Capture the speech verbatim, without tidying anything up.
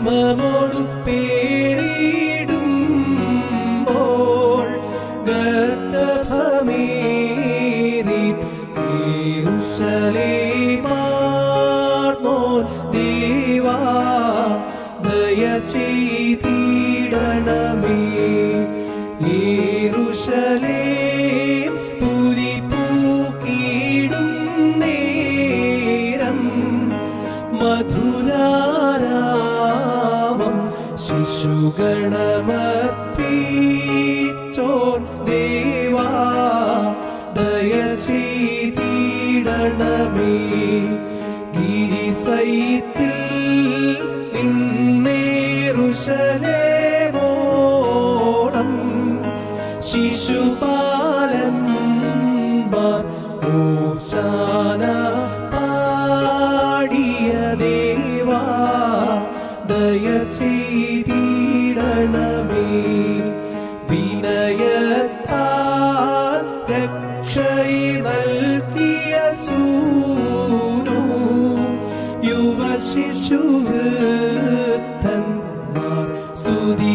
ശ്രമമോടു പേരിടുമ്പോൾ ഗർഭമേറി യെരൂശലേമാർന്നോൻ ദേവാ ദയ ചെയ്തിടണമേ. യെരൂശലേം പുരി പൂക്കിടും നേരം മധുരാരാമം ശിശുഗണമർപ്പിച്ചോൻ ദേവാ ദയ ചെയ്തിടണമേ. ഗിരിസൈത്തിൽ നിന്നേറുശലേമോളം ശിശുപാലന്മാർ ഓശാന പാടിയ ദേവാ ദയ ചെയ്തിടണമേ. വിനയത്താൽ രക്ഷയെ നൽകിയ സൂനു യുവശിശുവൃദ്ധന്മാർ സ്തുതി